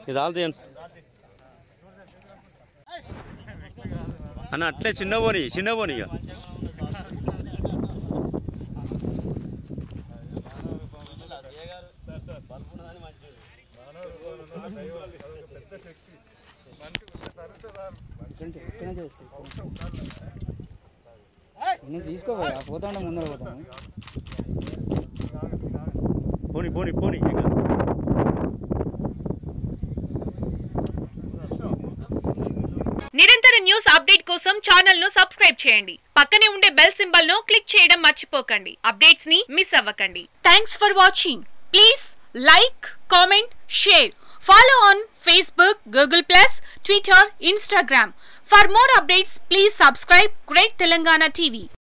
ఇది ఆల్దియన్స్ అన్న అట్లే చిన్న పోనీ ఇక తీసుకోపోయా పోతా ముందర పోతాను పోనీ నిరంతర న్యూస్ అప్డేట్ కోసం ఛానల్ ను సబ్స్క్రైబ్ చేయండి. పక్కనే ఉండే బెల్ సింబల్ ను క్లిక్ చేయడం మర్చిపోకండి. అప్డేట్స్ ని మిస్ అవ్వకండి. Thanks for watching. Please like, comment, share. Follow on Facebook, Google+, Twitter, Instagram. For more updates, please subscribe Great Telangana TV.